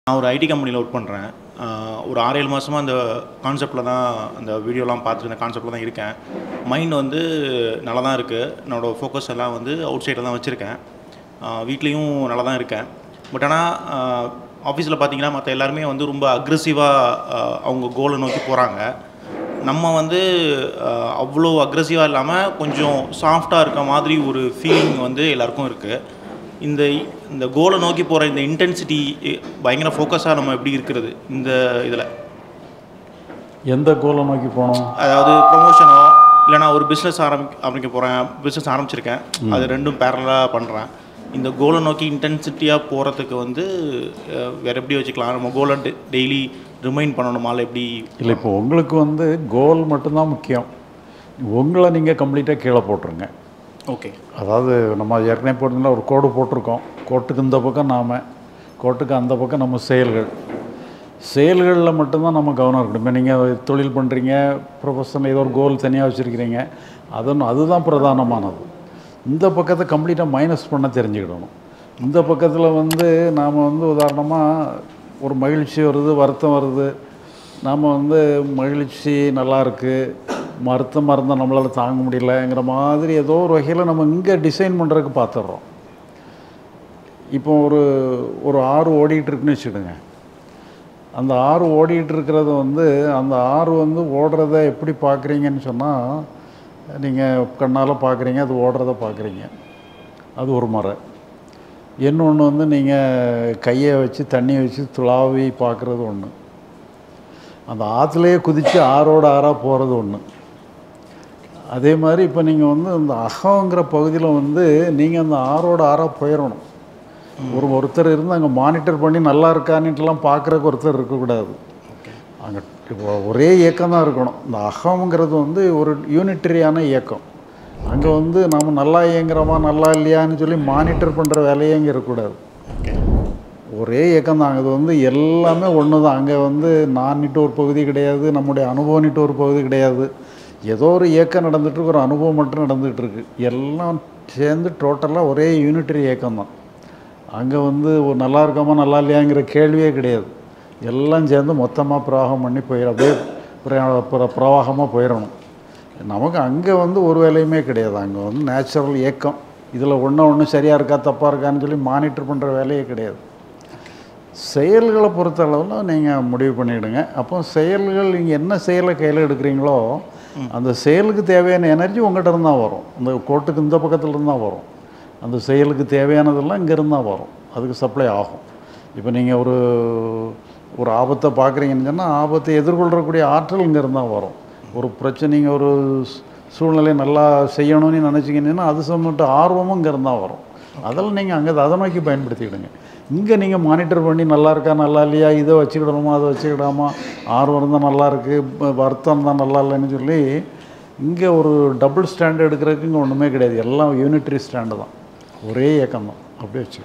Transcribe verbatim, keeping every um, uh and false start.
நான் ஒரு ஐடி கம்பெனியில் ஒர்க் பண்ணுறேன். ஒரு ஆறு ஏழு மாதமா அந்த கான்செப்ட்டில் தான் அந்த வீடியோலாம் பார்த்துட்டு இந்த கான்செப்ட்டில் தான் இருக்கேன். மைண்ட் வந்து நல்லா தான் இருக்குது. என்னோடய ஃபோக்கஸ் எல்லாம் வந்து அவுட் சைடில் தான் வச்சுருக்கேன். வீட்லேயும் நல்லா தான் இருக்கேன். பட் ஆனால் ஆஃபீஸில் பார்த்தீங்கன்னா மற்ற எல்லாருமே வந்து ரொம்ப அக்ரெசிவாக அவங்க கோலை நோக்கி போகிறாங்க. நம்ம வந்து அவ்வளோ அக்ரெசிவாக இல்லாமல் கொஞ்சம் சாஃப்டாக இருக்க மாதிரி ஒரு ஃபீலிங் வந்து எல்லாருக்கும் இருக்குது. இந்த இந்த கோலை நோக்கி போகிற இந்த இன்டென்சிட்டி பயங்கர ஃபோக்கஸாக நம்ம எப்படி இருக்கிறது இந்த இதில்? எந்த கோலை நோக்கி போகணும்? அதாவது ப்ரொமோஷனோ இல்லைனா ஒரு பிஸ்னஸ் ஆரம்பி ஆரம்பிக்க போகிறேன், பிஸ்னஸ் ஆரம்பிச்சிருக்கேன், அது ரெண்டும் பேரலாக பண்ணுறேன். இந்த கோலை நோக்கி இன்டென்சிட்டியாக போகிறதுக்கு வந்து வேறு எப்படி வச்சுக்கலாம்? நம்ம கோலை டெய்லி ரிமைண்ட் பண்ணணுமா இல்லை எப்படி? இல்லை, இப்போ உங்களுக்கு வந்து கோல் மட்டும்தான் முக்கியம். உங்களை நீங்கள் கம்ப்ளீட்டாக கீழே போட்டுருங்க. ஓகே. அதாவது நம்ம ஏற்கனவே போட்டிருந்தா ஒரு கோடு போட்டிருக்கோம். கோட்டுக்கு இந்த பக்கம் நாம், கோட்டுக்கு அந்த பக்கம் நம்ம செயல்கள். செயல்களில் மட்டும்தான் நம்ம கவனம் இருக்கணும். இப்போ நீங்கள் தொழில் பண்ணுறீங்க, ப்ரொஃபஷனல் ஏதோ ஒரு கோல் தனியாக வச்சுருக்கிறீங்க, அதொன்று அதுதான் பிரதானமானது. இந்த பக்கத்தை கம்ப்ளீட்டாக மைனஸ் பண்ண தெரிஞ்சுக்கிடணும். இந்த பக்கத்தில் வந்து நாம் வந்து உதாரணமாக ஒரு மகிழ்ச்சி வருது, வருத்தம் வருது, நாம் வந்து மகிழ்ச்சி நல்லா இருக்குது, வருத்தமாக இருந்தால் நம்மளால் தாங்க முடியலங்கிற மாதிரி ஏதோ ஒரு வகையில் நம்ம இங்கே டிசைன் பண்ணுறதுக்கு பார்த்துட்றோம். இப்போ ஒரு ஒரு ஆறு ஓடிட்டுருக்குன்னு வச்சுடுங்க. அந்த ஆறு ஓடிட்டு இருக்கிறது வந்து அந்த ஆறு வந்து ஓடுறத எப்படி பார்க்குறீங்கன்னு சொன்னால், நீங்கள் கண்ணால் பார்க்குறீங்க, அது ஓடுறத பார்க்குறீங்க, அது ஒரு முறை. இன்னொன்று வந்து நீங்கள் கையை வச்சு தண்ணியை வச்சு துளாவி பார்க்குறது ஒன்று. அந்த ஆற்றுலேயே குதித்து ஆறோட ஆறாக போகிறது ஒன்று. அதே மாதிரி இப்போ நீங்கள் வந்து அந்த அகங்கிற பகுதியில் வந்து நீங்கள் அந்த ஆறோட ஆறாக போயிடணும். ஒரு ஒருத்தர் இருந்து அங்கே மானிட்டர் பண்ணி நல்லா இருக்கான்னுட்டுலாம் பார்க்குறக்கு ஒருத்தர் இருக்கக்கூடாது. அங்கே இப்போ ஒரே இயக்கம் தான் இருக்கணும். இந்த அகங்கிறது வந்து ஒரு யூனிட்டரியான இயக்கம். அங்கே வந்து நம்ம நல்லா இயங்குறோமா நல்லா இல்லையான்னு சொல்லி மானிட்டர் பண்ணுற வேலையே இங்கே இருக்கக்கூடாது. ஒரே இயக்கம் தான். அது வந்து எல்லாமே ஒன்று தான். அங்கே வந்து நான்னிட்டு ஒரு பகுதி கிடையாது, நம்முடைய அனுபவம்னிட்டு ஒரு பகுதி கிடையாது. ஏதோ ஒரு இயக்கம் நடந்துகிட்ருக்கு, ஒரு அனுபவம் மட்டும் நடந்துகிட்ருக்கு. எல்லாம் சேர்ந்து டோட்டலாக ஒரே யூனிட்டரி இயக்கம் தான். அங்கே வந்து ஒரு நல்லா இருக்காமா நல்லா இல்லையாங்கிற கேள்வியே கிடையாது. எல்லாம் சேர்ந்து மொத்தமாக பிரவாகம் பண்ணி போயிடும். அப்படியே பிரவாகமாக போயிடணும். நமக்கு அங்கே வந்து ஒரு வேலையுமே கிடையாது. அங்கே வந்து நேச்சுரல் இயக்கம். இதில் ஒன்று ஒன்று சரியாக இருக்கா தப்பாக இருக்கான்னு சொல்லி மானிட்டர் பண்ணுற வேலையே கிடையாது. செயல்களை பொறுத்த அளவில் நீங்கள் முடிவு பண்ணிவிடுங்க. அப்போ செயல்கள் நீங்கள் என்ன செயலை கையில் எடுக்கிறீங்களோ அந்த செயலுக்கு தேவையான எனர்ஜி உங்கள்கிட்ட இருந்தால் வரும். அந்த கோட்டுக்கு இந்த பக்கத்தில் இருந்தால் வரும். அந்த செயலுக்கு தேவையானதெல்லாம் இங்கேருந்து தான் வரும். அதுக்கு சப்ளை ஆகும். இப்போ நீங்கள் ஒரு ஒரு ஆபத்தை பார்க்குறீங்கன்னு சொன்னால் ஆபத்தை எதிர்கொள்ளக்கூடிய ஆற்றல் இங்கேருந்து தான் வரும். ஒரு பிரச்சனைங்க ஒரு சூழ்நிலையை நல்லா செய்யணும்னு நினச்சிங்கன்னா அது சம்மட்ட ஆர்வமும் இங்கேருந்து தான் வரும். அதெல்லாம் நீங்கள் அங்கே அதை நோக்கி பயன்படுத்திக்கிடுங்க. இங்கே நீங்கள் மானிட்டர் பண்ணி நல்லா இருக்கா நல்லா இல்லையா, இதை வச்சுக்கிடணுமா அதை வச்சுக்கிடாமா, ஆர்வம் இருந்தால் நல்லா இருக்குது, வருத்தம் தான் நல்லா இல்லைன்னு சொல்லி இங்கே ஒரு டபுள் ஸ்டாண்டு எடுக்கிறதுக்கு இங்கே ஒன்றுமே கிடையாது. எல்லாம் யூனிட்ரி ஸ்டாண்டு தான். ஒரே இயக்கம் தான். அப்படியே வச்சு